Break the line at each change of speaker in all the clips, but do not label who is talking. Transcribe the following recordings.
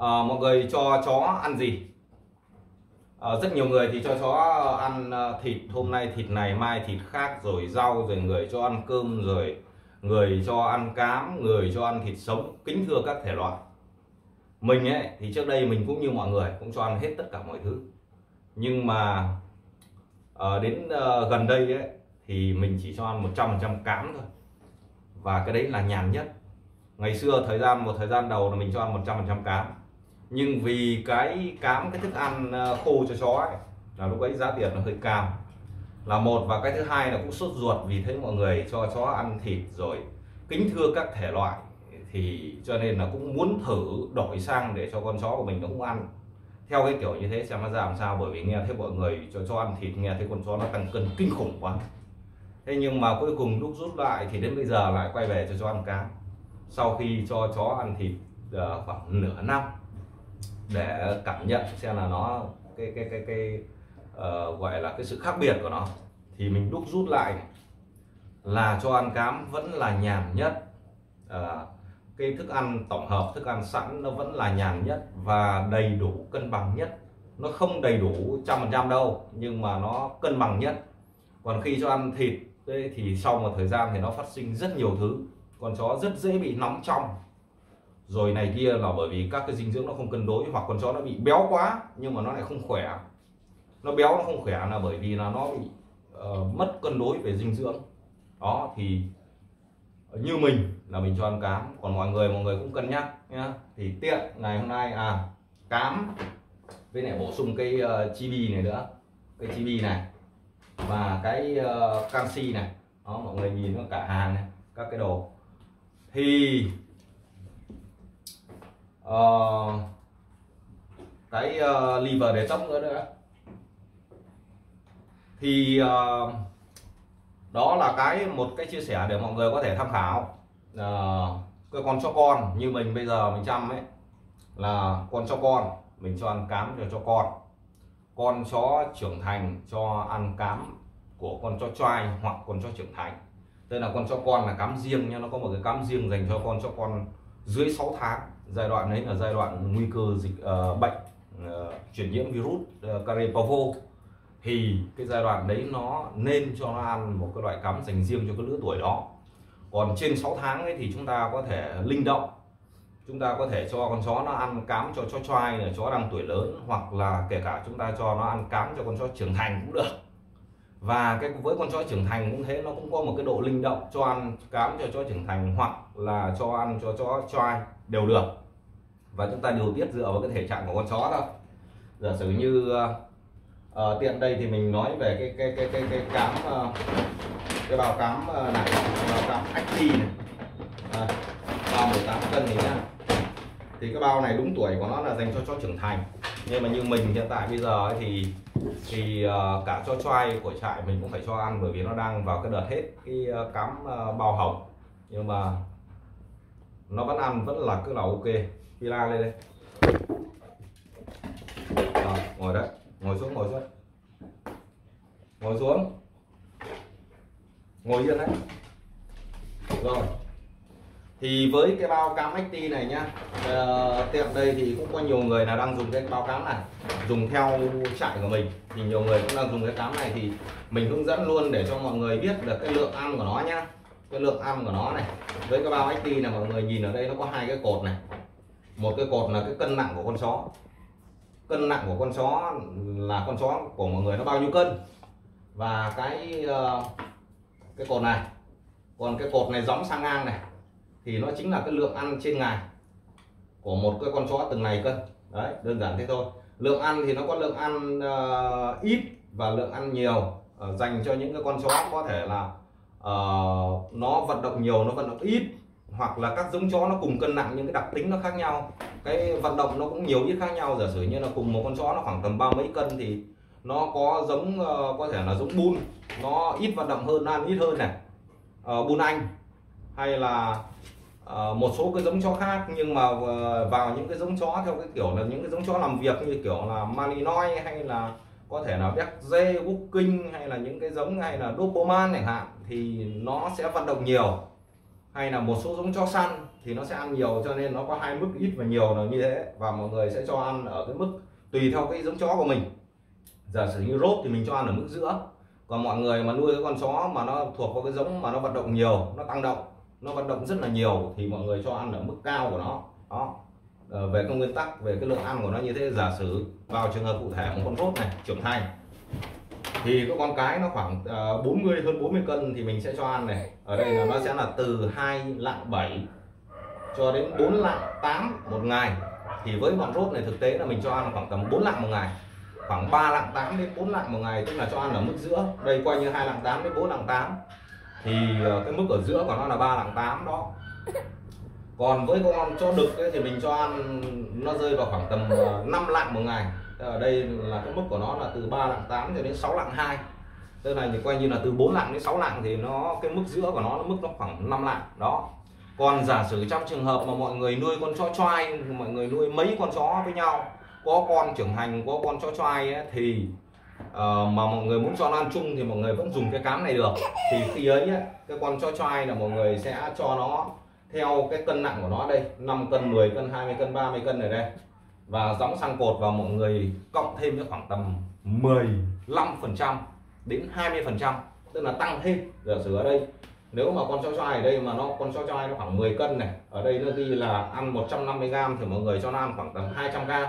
Mọi người cho chó ăn gì? Rất nhiều người thì cho chó ăn thịt, hôm nay thịt này mai thịt khác, rồi rau, rồi người cho ăn cơm, rồi người cho ăn cám, người cho ăn thịt sống, kính thưa các thể loại. Mình ấy thì trước đây mình cũng như mọi người cũng cho ăn hết tất cả mọi thứ, nhưng mà đến gần đây ấy thì mình chỉ cho ăn 100% cám thôi, và cái đấy là nhàn nhất. Ngày xưa một thời gian đầu là mình cho ăn 100% cám, nhưng vì cái cám, cái thức ăn khô cho chó ấy, là lúc ấy giá tiền nó hơi cao là một, và cái thứ hai là cũng sốt ruột vì thấy mọi người cho chó ăn thịt rồi kính thưa các thể loại, thì cho nên là cũng muốn thử đổi sang để cho con chó của mình nó cũng ăn theo cái kiểu như thế xem nó ra làm sao. Bởi vì nghe thấy mọi người cho chó ăn thịt, nghe thấy con chó nó tăng cân kinh khủng quá. Thế nhưng mà cuối cùng lúc rút lại thì đến bây giờ lại quay về cho chó ăn cám, sau khi cho chó ăn thịt khoảng nửa năm để cảm nhận xem là nó gọi là cái sự khác biệt của nó, thì mình đúc rút lại là cho ăn cám vẫn là nhàn nhất. Cái thức ăn tổng hợp, thức ăn sẵn nó vẫn là nhàn nhất và đầy đủ cân bằng nhất. Nó không đầy đủ 100% đâu, nhưng mà nó cân bằng nhất. Còn khi cho ăn thịt thì sau một thời gian thì nó phát sinh rất nhiều thứ, con chó rất dễ bị nóng trong rồi này kia, là bởi vì các cái dinh dưỡng nó không cân đối, hoặc con chó nó bị béo quá nhưng mà nó lại không khỏe. Nó béo nó không khỏe là bởi vì là nó bị mất cân đối về dinh dưỡng. Đó thì như mình là mình cho ăn cám, còn mọi người cũng cân nhắc nhá. Thì tiện ngày hôm nay cám với lại bổ sung cái chibi này nữa, cái chibi này và cái canxi này. Đó, mọi người nhìn nó cả hàng này, các cái đồ thì cái liver để tóc nữa. Thì đó là một cái chia sẻ để mọi người có thể tham khảo. Cái con chó con như mình bây giờ mình chăm ấy, là con chó con mình cho ăn cám cho con. Con chó trưởng thành cho ăn cám của con chó choai hoặc con chó trưởng thành. Tức là con chó con là cám riêng nha, nó có một cái cám riêng dành cho con chó con dưới 6 tháng. Giai đoạn đấy là giai đoạn nguy cơ dịch bệnh truyền nhiễm virus Carey Parvo, thì cái giai đoạn đấy nó nên cho nó ăn một cái loại cám dành riêng cho cái lứa tuổi đó. Còn trên 6 tháng ấy thì chúng ta có thể linh động, chúng ta có thể cho con chó nó ăn cám cho chó choai là chó đang tuổi lớn, hoặc là kể cả chúng ta cho nó ăn cám cho con chó trưởng thành cũng được. Và với con chó trưởng thành cũng thế, nó cũng có một cái độ linh động, cho ăn cám cho chó trưởng thành hoặc là cho ăn cho chó choai đều được. Và chúng ta điều tiết dựa vào cái thể trạng của con chó thôi. Giả sử như tiện đây thì mình nói về cái cám, cái bao cám này, bao cám Acti này, bao 18 cân này nhá. Thì cái bao này đúng tuổi của nó là dành cho chó trưởng thành, nhưng mà như mình hiện tại bây giờ ấy thì cả chó choai của trại mình cũng phải cho ăn, bởi vì nó đang vào cái đợt hết cái cám bao hồng, nhưng mà nó vẫn ăn, vẫn là cứ là ok. Pila lên đây, ngồi đấy, ngồi xuống, ngồi xuống, ngồi yên đấy. Rồi thì với cái bao cám Acti này nhá, tiệm đây thì cũng có nhiều người là đang dùng cái bao cám này, dùng theo trại của mình thì nhiều người cũng đang dùng cái cám này, thì mình hướng dẫn luôn để cho mọi người biết được cái lượng ăn của nó nhá. Cái lượng ăn của nó này với cái bao Acti này, mọi người nhìn ở đây nó có hai cái cột này. Một cái cột là cái cân nặng của con chó, cân nặng của con chó là con chó của mọi người nó bao nhiêu cân, và cái cột này, còn cái cột này gióng sang ngang này thì nó chính là cái lượng ăn trên ngày của một cái con chó từng ngày cân. Đấy, đơn giản thế thôi. Lượng ăn thì nó có lượng ăn ít và lượng ăn nhiều, dành cho những cái con chó có thể là nó vận động nhiều, nó vận động ít, hoặc là các giống chó nó cùng cân nặng nhưng cái đặc tính nó khác nhau, cái vận động nó cũng nhiều ít khác nhau. Giả sử như là cùng một con chó nó khoảng tầm 30 mấy cân thì nó có giống có thể là giống Bull, nó ít vận động hơn, nó ăn ít hơn này, Bull Anh, hay là một số cái giống chó khác. Nhưng mà vào những cái giống chó theo cái kiểu là những cái giống chó làm việc như kiểu là Malinois, hay là có thể là Berger, Woking, hay là những cái giống hay là Doberman chẳng hạn, thì nó sẽ vận động nhiều. Hay là một số giống chó săn thì nó sẽ ăn nhiều, cho nên nó có hai mức ít và nhiều là như thế. Và mọi người sẽ cho ăn ở cái mức tùy theo cái giống chó của mình. Giả sử như rốt thì mình cho ăn ở mức giữa. Còn mọi người mà nuôi cái con chó mà nó thuộc vào cái giống mà nó vận động nhiều, nó tăng động, nó vận động rất là nhiều, thì mọi người cho ăn ở mức cao của nó. Đó, về cái nguyên tắc, về cái lượng ăn của nó như thế. Giả sử vào trường hợp cụ thể một con rốt này trưởng thành thì cái con cái nó khoảng 40 hơn 40 cân thì mình sẽ cho ăn này. Ở đây là nó sẽ là từ 2 lạng 7 cho đến 4 lạng 8 một ngày. Thì với bọn rốt này thực tế là mình cho ăn khoảng tầm 4 lạng một ngày, khoảng 3 lạng 8 đến 4 lạng một ngày, tức là cho ăn ở mức giữa. Đây coi như 2 lạng 8 đến 4 lạng 8 thì cái mức ở giữa của nó là 3 lạng 8 đó. Còn với con chó đực ấy, thì mình cho ăn nó rơi vào khoảng tầm 5 lạng một ngày. Ở đây là cái mức của nó là từ 3 lạng 8 cho đến 6 lạng 2. Tức là coi như là từ 4 lạng đến 6 lạng thì nó cái mức giữa của nó mức nó khoảng 5 lạng đó. Còn giả sử trong trường hợp mà mọi người nuôi con chó choai, mọi người nuôi mấy con chó với nhau, có con trưởng thành, có con chó choai ấy, thì mà mọi người muốn cho nó ăn chung thì mọi người vẫn dùng cái cám này được. Thì khi ấy cái con chó choai là mọi người sẽ cho nó theo cái cân nặng của nó đây, 5 cân, 10 cân, 20 cân, 30 cân ở đây, và gióng sang cột và mọi người cộng thêm cho khoảng tầm 15% đến 20%, tức là tăng thêm. Giả sử ở đây nếu mà con chó choai ở đây mà con chó choai nó khoảng 10 cân này, ở đây nó ghi là ăn 150g thì mọi người cho nó ăn khoảng tầm 200g.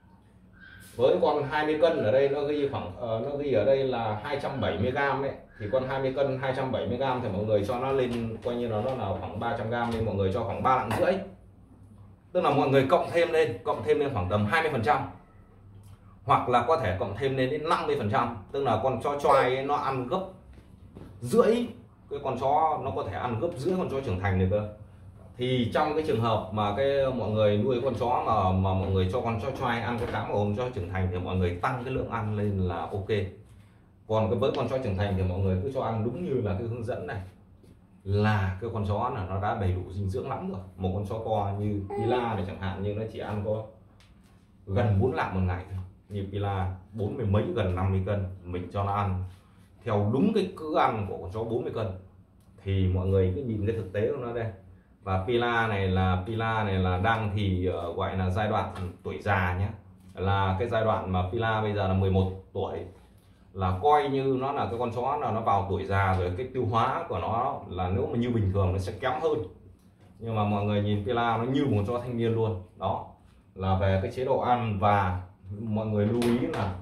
Với con 20 cân ở đây nó ghi khoảng nó ghi ở đây là 270g đấy, thì con 20 cân 270g thì mọi người cho nó lên coi như là nó là khoảng 300g, nên mọi người cho khoảng 3 lạng rưỡi. Tức là mọi người cộng thêm lên khoảng tầm 20%, hoặc là có thể cộng thêm lên đến 50%, tức là con chó choai ấy, nó ăn gấp rưỡi cái con chó, nó có thể ăn gấp rưỡi con chó trưởng thành này cơ. Thì trong cái trường hợp mà mọi người nuôi con chó mà mọi người cho con chó choai ăn cái cám của con chó trưởng thành thì mọi người tăng cái lượng ăn lên là ok. Còn với con chó trưởng thành thì mọi người cứ cho ăn đúng như là cái hướng dẫn này, là cái con chó là nó đã đầy đủ dinh dưỡng lắm rồi. Một con chó to như Pila này chẳng hạn, như nó chỉ ăn có gần 4 lạng một ngày thôi. Như Pila 40 mấy gần 50 cân, mình cho nó ăn theo đúng cái cữ ăn của con chó 40 cân thì mọi người cứ nhìn cái thực tế của nó đây. Và Pila này là đang thì gọi là giai đoạn tuổi già nhé, là cái giai đoạn mà Pila bây giờ là 11 tuổi, là coi như nó là cái con chó là nó vào tuổi già rồi. Cái tiêu hóa của nó là nếu mà như bình thường nó sẽ kém hơn, nhưng mà mọi người nhìn Pila nó như một chó thanh niên luôn. Đó là về cái chế độ ăn. Và mọi người lưu ý là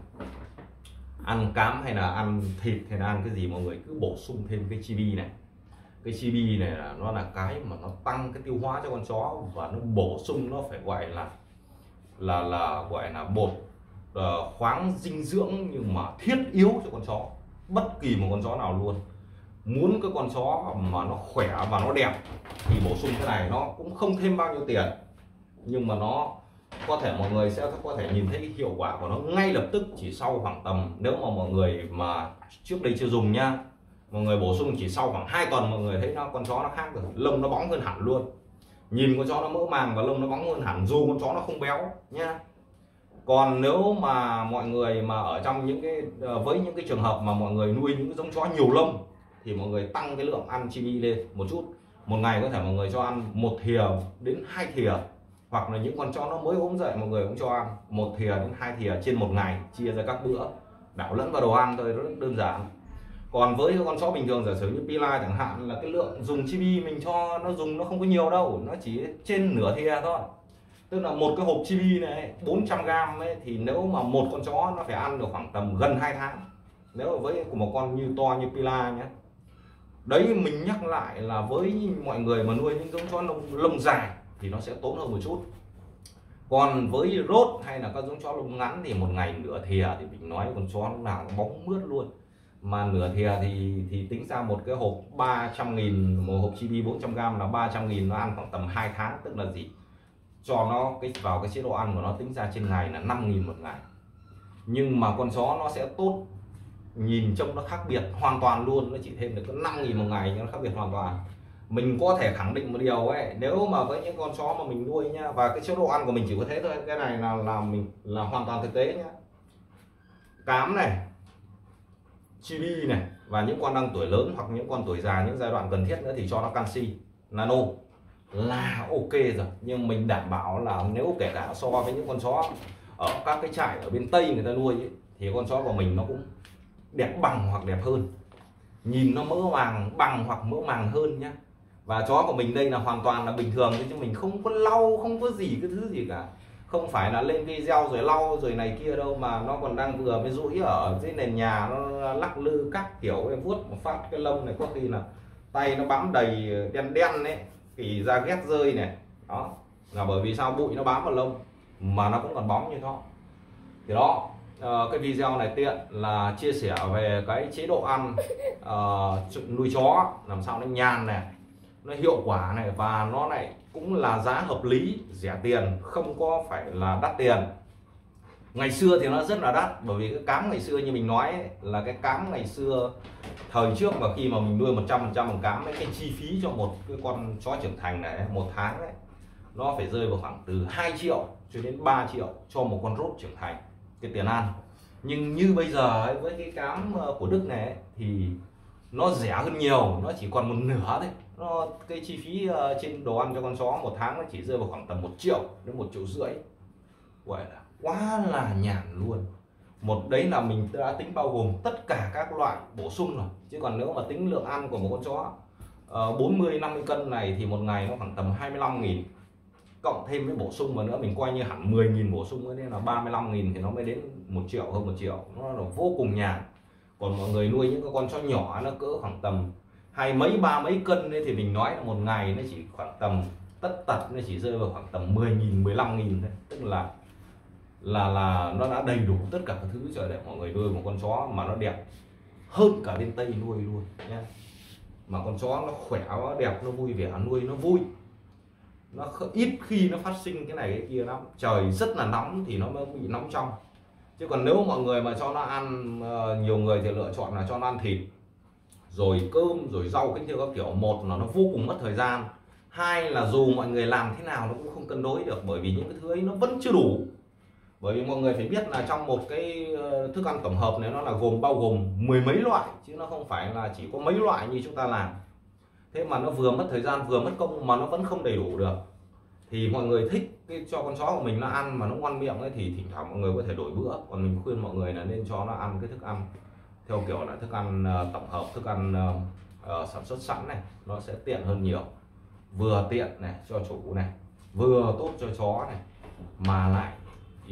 ăn cám hay là ăn thịt hay là ăn cái gì, mọi người cứ bổ sung thêm cái chibi này. Cái chibi này là nó là cái mà nó tăng cái tiêu hóa cho con chó, và nó bổ sung, nó phải gọi là gọi là bột khoáng dinh dưỡng nhưng mà thiết yếu cho con chó. Bất kỳ một con chó nào luôn, muốn cái con chó mà nó khỏe và nó đẹp thì bổ sung cái này. Nó cũng không thêm bao nhiêu tiền, nhưng mà nó có thể mọi người sẽ có thể nhìn thấy hiệu quả của nó ngay lập tức, chỉ sau khoảng tầm, nếu mà mọi người mà trước đây chưa dùng nha, mọi người bổ sung chỉ sau khoảng 2 tuần mọi người thấy con chó nó khác rồi, lông nó bóng hơn hẳn luôn. Nhìn con chó nó mỡ màng và lông nó bóng hơn hẳn, dù con chó nó không béo nha. Còn nếu mà mọi người mà ở trong những cái với những cái trường hợp mà mọi người nuôi những cái giống chó nhiều lông thì mọi người tăng cái lượng ăn chibi lên một chút. Một ngày có thể mọi người cho ăn 1 thìa đến 2 thìa, hoặc là những con chó nó mới ốm dậy mọi người cũng cho ăn 1 thìa đến 2 thìa trên một ngày, chia ra các bữa, đảo lẫn vào đồ ăn thôi, rất đơn giản. Còn với con chó bình thường, giả sử như Pila chẳng hạn, là cái lượng dùng chibi mình cho nó dùng nó không có nhiều đâu, nó chỉ trên nửa thìa thôi. Tức là một cái hộp chibi này 400g ấy, thì nếu mà một con chó nó phải ăn được khoảng tầm gần 2 tháng. Nếu mà với một con như to như Pila nhé. Đấy, mình nhắc lại là với mọi người mà nuôi những giống chó lông dài thì nó sẽ tốn hơn một chút. Còn với rốt hay là các giống chó lông ngắn thì một ngày nửa thìa thì mình nói con chó lúc nào nó bóng mướt luôn. Mà nửa thìa thì tính ra một cái hộp 300.000, một hộp chibi 400g là 300.000, nó ăn khoảng tầm 2 tháng. Tức là gì? Cho nó vào cái chế độ ăn của nó tính ra trên ngày là 5.000 một ngày. Nhưng mà con chó nó sẽ tốt, nhìn trông nó khác biệt hoàn toàn luôn, nó chỉ thêm được có 5.000 một ngày nhưng nó khác biệt hoàn toàn. Mình có thể khẳng định một điều ấy, nếu mà với những con chó mà mình nuôi nhá, và cái chế độ ăn của mình chỉ có thế thôi, cái này là hoàn toàn thực tế nhá. Cám này, chibi này, và những con đang tuổi lớn hoặc những con tuổi già, những giai đoạn cần thiết nữa thì cho nó canxi nano. là ok rồi. Nhưng mình đảm bảo là nếu kể cả so với những con chó ở các cái trại ở bên Tây người ta nuôi ấy, thì con chó của mình nó cũng đẹp bằng hoặc đẹp hơn, nhìn nó mỡ màng bằng hoặc mỡ màng hơn nhá. Và chó của mình đây là hoàn toàn là bình thường, chứ mình không có lau, không có gì cái thứ gì cả, không phải là lên video rồi lau rồi này kia đâu, mà nó còn đang vừa mới rũi ở dưới nền nhà, nó lắc lư các kiểu, em vuốt một phát cái lông này có khi là tay nó bám đầy đen đen đấy, thì da ghét rơi này. Đó là bởi vì sao? Bụi nó bám vào lông mà nó cũng còn bóng như đó. Thì đó, cái video này tiện là chia sẻ về cái chế độ ăn nuôi chó làm sao nó nhàn này, nó hiệu quả này, và nó lại cũng là giá hợp lý, rẻ tiền, không có phải là đắt tiền. Ngày xưa thì nó rất là đắt, bởi vì cái cám ngày xưa như mình nói ấy, là cái cám ngày xưa thời trước mà khi mà mình nuôi 100% bằng cám ấy, cái chi phí cho một cái con chó trưởng thành này một tháng ấy, nó phải rơi vào khoảng từ 2 triệu cho đến 3 triệu cho một con rốt trưởng thành, cái tiền ăn. Nhưng như bây giờ ấy, với cái cám của Đức này ấy, thì nó rẻ hơn nhiều, nó chỉ còn một nửa thôi. Nó cái chi phí trên đồ ăn cho con chó một tháng nó chỉ rơi vào khoảng tầm 1 triệu đến 1,5 triệu, gọi là quá là nhàn luôn. Một đấy là mình đã tính bao gồm tất cả các loại bổ sung rồi, chứ còn nếu mà tính lượng ăn của một con chó 40-50 cân này thì một ngày nó khoảng tầm 25.000, cộng thêm với bổ sung mà nữa, mình coi như hẳn 10.000 bổ sung, nên là 35.000 thì nó mới đến 1 triệu, hơn 1 triệu, nó là vô cùng nhàn. Còn mọi người nuôi những cái con chó nhỏ nó cỡ khoảng tầm 2 mấy 3 mấy cân ấy, thì mình nói là một ngày nó chỉ khoảng tầm tất tật nó chỉ rơi vào khoảng tầm 10.000 15.000 thôi, tức là nó đã đầy đủ tất cả các thứ rồi để mọi người nuôi một con chó mà nó đẹp hơn cả bên Tây nuôi luôn nhé. Mà con chó nó khỏe, nó đẹp, nó vui vẻ, nuôi nó vui, nó ít khi nó phát sinh cái này cái kia lắm. Trời rất là nóng thì nó mới bị nóng trong, chứ còn nếu mọi người mà cho nó ăn, nhiều người thì lựa chọn là cho nó ăn thịt rồi cơm rồi rau cái theo các kiểu, một là nó vô cùng mất thời gian, hai là dù mọi người làm thế nào nó cũng không cân đối được, bởi vì những cái thứ ấy nó vẫn chưa đủ. Bởi vì mọi người phải biết là trong một cái thức ăn tổng hợp này nó là bao gồm mười mấy loại, chứ nó không phải là chỉ có mấy loại như chúng ta làm. Thế mà nó vừa mất thời gian vừa mất công mà nó vẫn không đầy đủ được. Thì mọi người thích cho con chó của mình nó ăn mà nó ngon miệng ấy, thì thỉnh thoảng mọi người có thể đổi bữa. Còn mình khuyên mọi người là nên cho nó ăn cái thức ăn theo kiểu là thức ăn tổng hợp, thức ăn sản xuất sẵn này, nó sẽ tiện hơn nhiều. Vừa tiện này cho chủ này, vừa tốt cho chó này, mà lại thì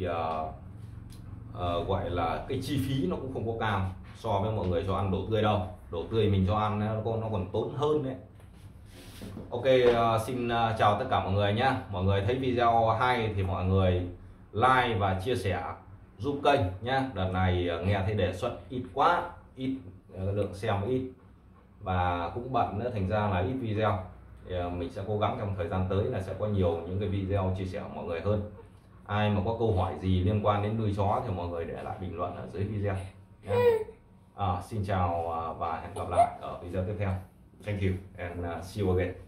gọi là cái chi phí nó cũng không có cao so với mọi người cho ăn đồ tươi đâu. Đồ tươi mình cho ăn nó còn tốn hơn đấy. Ok, xin chào tất cả mọi người nhé. Mọi người thấy video hay thì mọi người like và chia sẻ giúp kênh nhé. Đợt này nghe thấy đề xuất ít quá, ít lượng xem ít và cũng bận nữa, thành ra là ít video. Thì mình sẽ cố gắng trong thời gian tới là sẽ có nhiều những cái video chia sẻ của mọi người hơn. Ai mà có câu hỏi gì liên quan đến nuôi chó thì mọi người để lại bình luận ở dưới video nhé. Xin chào và hẹn gặp lại ở video tiếp theo. Thank you and see you again.